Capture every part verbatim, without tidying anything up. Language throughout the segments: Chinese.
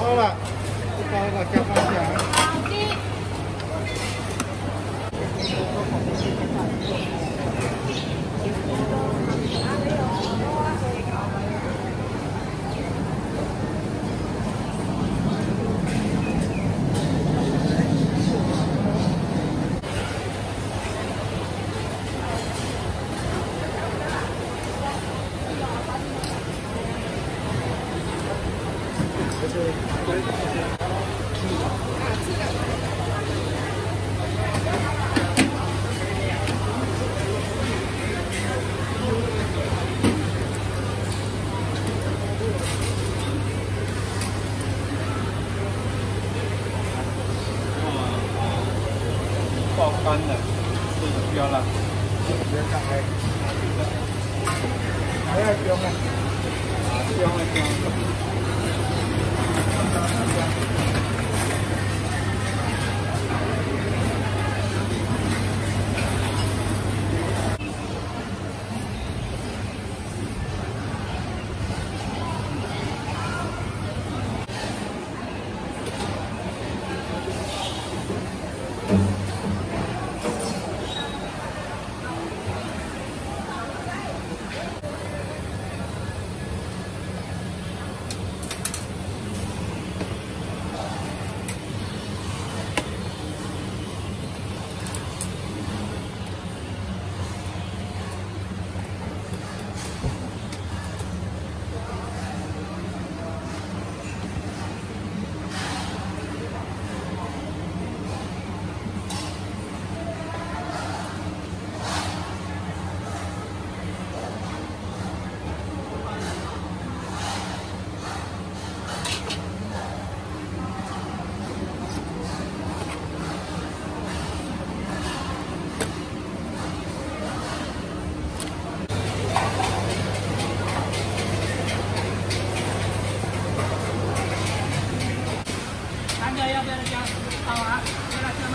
包了，不包了加放下来。 好的。 爆干的，这个不要了，别上来，还要香啊，香啊香。 要不要加？好啊，要辣椒吗？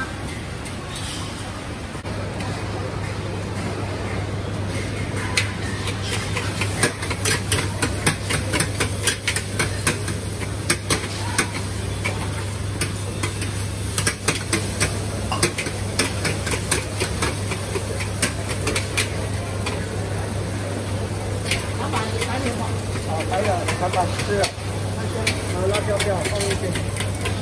老板，还有吗？ 好，还有，老板是，呃，辣椒料放一些。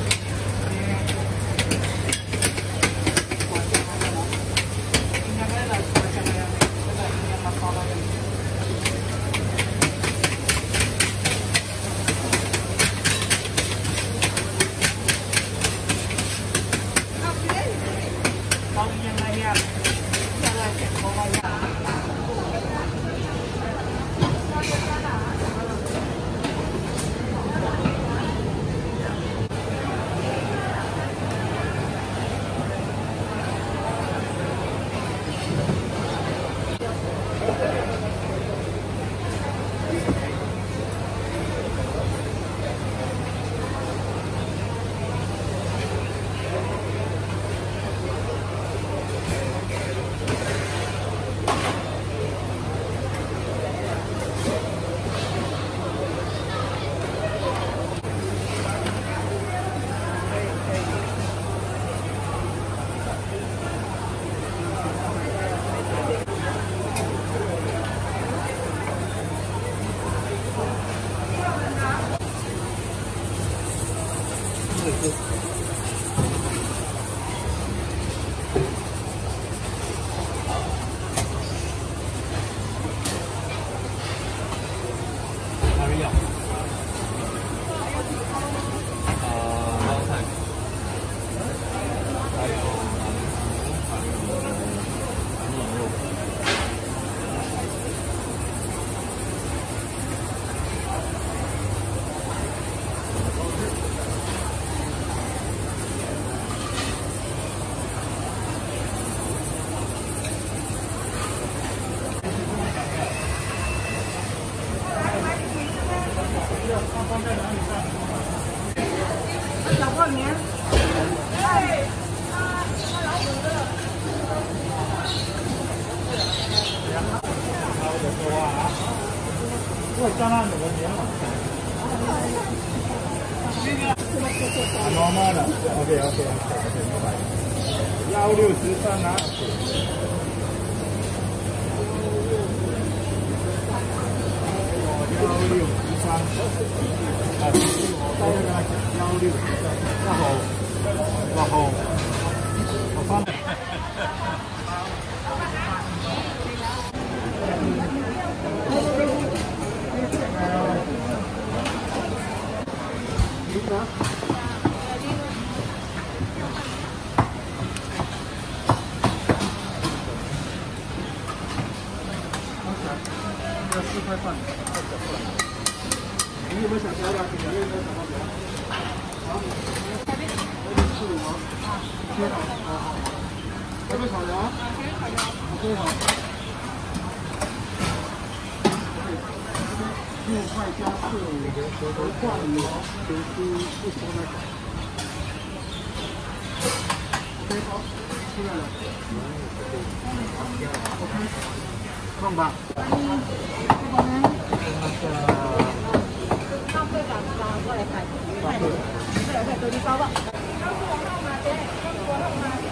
哪里有？呃，包菜，还有还有牛肉。 小过年，哎，他他老虎的。 好的说啊，我加那两个年嘛。那个。 normal 的 ，OK OK OK， 明白。幺六十三啊。幺六十三，啊，我再跟他讲幺六十三，然后，然后，我放。要四块半。你有没有想加的？你有没有想到的？好，四五毛。切好，好好。这边烤羊。这边烤羊。六块加四五，和挂鱼就是不同的。OK， 好，出来了。OK， 放吧。这个呢？那个。上会长拿过来看。对，对对，手机包吧。告诉我号码，姐，告诉我号码。